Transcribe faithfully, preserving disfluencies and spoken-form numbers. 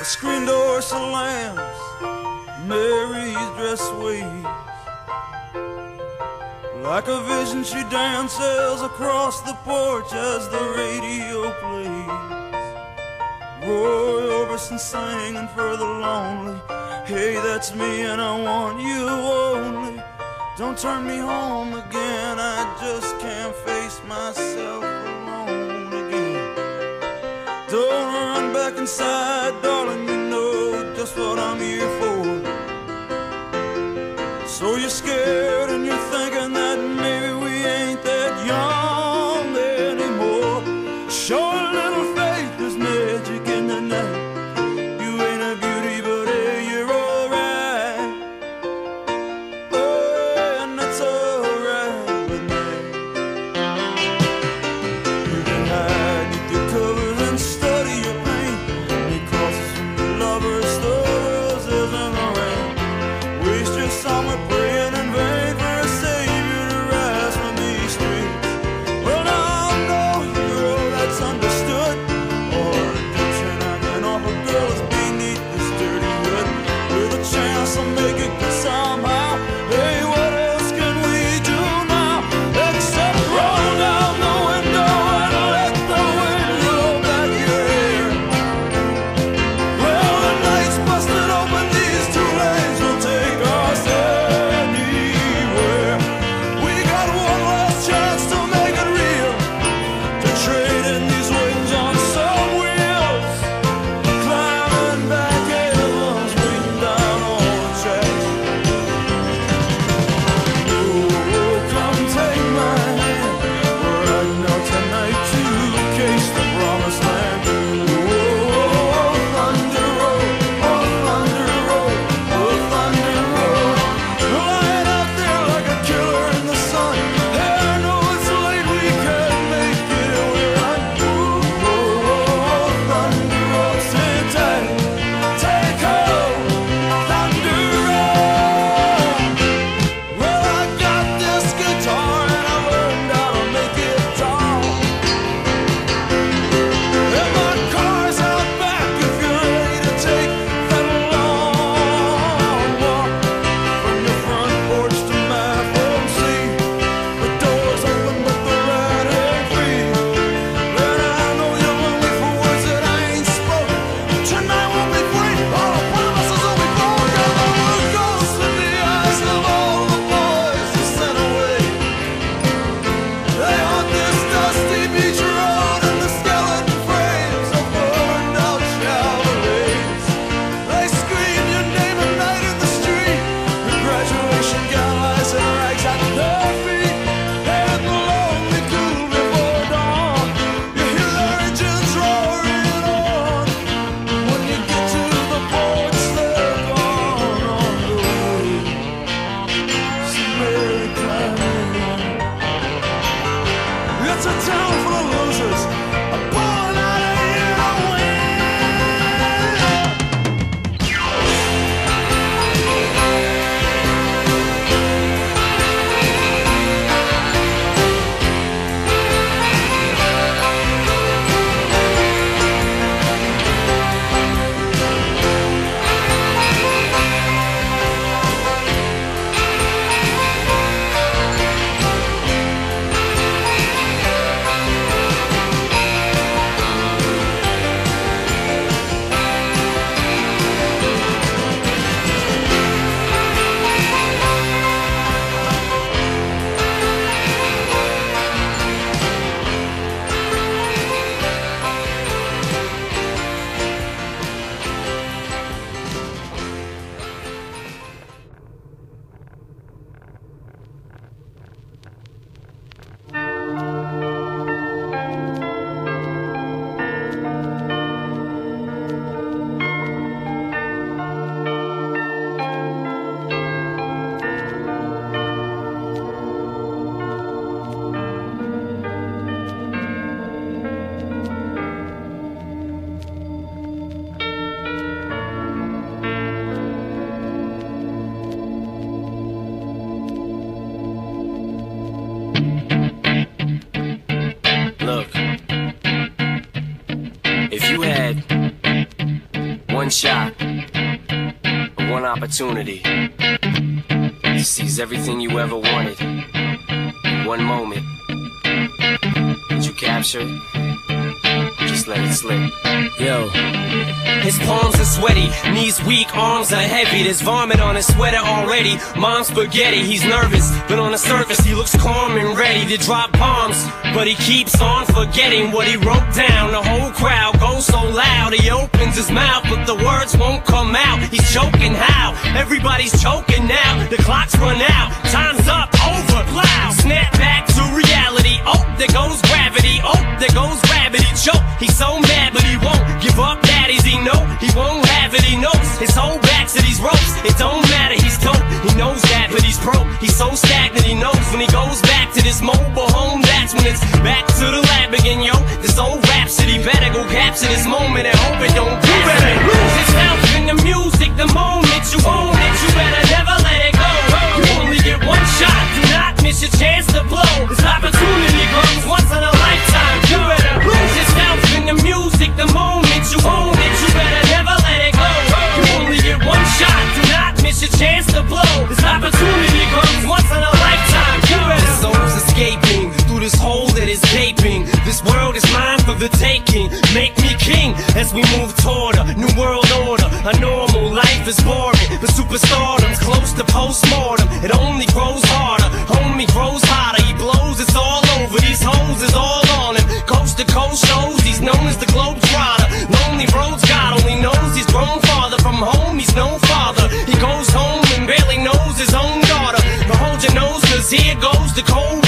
The screen door slams, Mary's dress waves. Like a vision she dances across the porch as the radio plays. Roy Orbison singing for the lonely. Hey, that's me and I want you only. Don't turn me home again, I just can't face myself alone again. Don't run back inside, darling, you know just what I'm here for. So you're scared and you're thinking that maybe we ain't that young anymore. Show a little faith, there's magic in the night. You ain't a beauty, but hey, you're alright. Oh, and that's alright with me. You can hide beneath your covers and study your pain. Make crosses from your lovers, the roses and the rain. Waste your summer praying in vain for a savior to rise from these streets. Well, now I know you're all that's understood. shot, one opportunity to seize everything you ever wanted in one moment. Did you capture it? Just let it slip. Yo. His palms are sweaty, knees weak, arms are heavy. There's vomit on his sweater already. Mom's spaghetti, he's nervous, but on the surface he looks calm and ready to drop bombs. But he keeps on forgetting what he wrote down. The whole crowd goes so loud, he opens his mouth, but the words won't come out. He's choking how? Everybody's choking now. The clock's run out, time's up, over, loud. Snap back to reality. Oh, there goes gravity. Oh, there goes gravity. Choke. He's so mad, but he won't give up. Daddies, he know he won't have it. He knows his whole back to these ropes. It don't matter, he's dope. He knows that, but he's broke. He's so stagnant. He knows when he goes back to this mobile home, that's when it's back to the lab again, yo. This old rhapsody better go capture this moment and hope it don't. You better lose yourself in the music the moment you own it. You better never let it go. You only get one shot. Do not miss your chance to blow. This opportunity comes once in a lifetime. You better lose yourself in the music the moment you own it. You better never let it go. You only get one shot. Do not miss your chance to blow. This opportunity comes once in a lifetime. You better. The soul's escaping through this hole that is gaping. This world is mine for the taking. Make me king as we move toward a new world order. A normal life is boring, but superstardom's close to postmortem. It only grows harder, homie grows hotter. He blows, it's all over. These hoes is all on him. Coast to coast shows, he's known as the Globetrotter. Lonely roads, God only knows he's grown farther from home. He's no father. He goes home and barely knows his own daughter. But hold your nose, cause here goes the cold